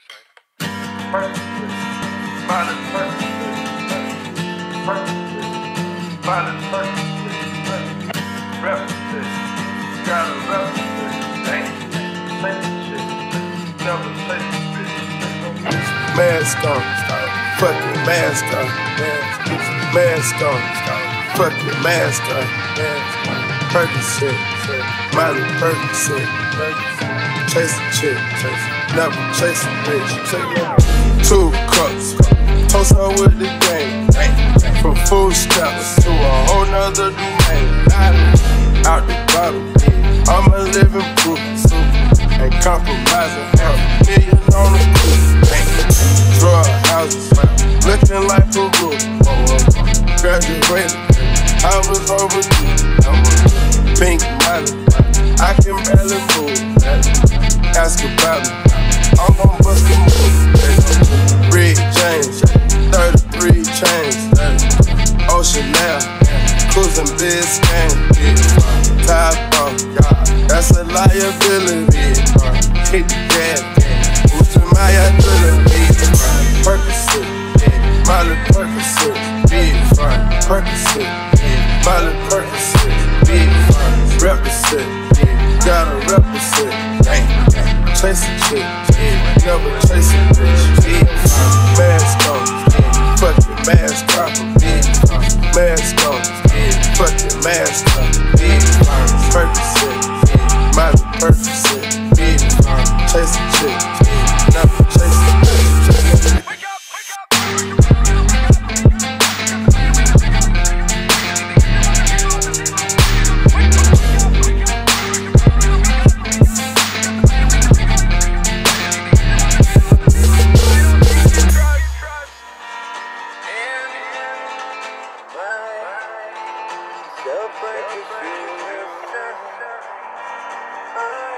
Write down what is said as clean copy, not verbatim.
Mask on, fucking mask on, mask on, fucking mask on, Percocet, Miley Percocet, chase a chick, never chase a bitch. 2 cups, toast her with the game, from food stamps to a whole nother domain. Out the bottle, I'm a living proof, ain't compromising, $500,000 on the coupe. Drug houses, looking like Peru. Graduated, I was overdue. Pink Miley, I can barely move. Ask about me, I'm gon' bust a move. Red James, 33 chains. Ocean now, cruising Biscayne. Top off, that's a liability. Hit the gas, boosting my adrenaline. Percocet, Miley Percocet, Percocet, Miley Percocet, represent, gotta represent. Chase a chick, never chase a bitch. Mask on, fucking mask off, mask on, fucking mask off. Percocet, Miley Percocet, chase a chick, never chase a bitch. Self-righteous.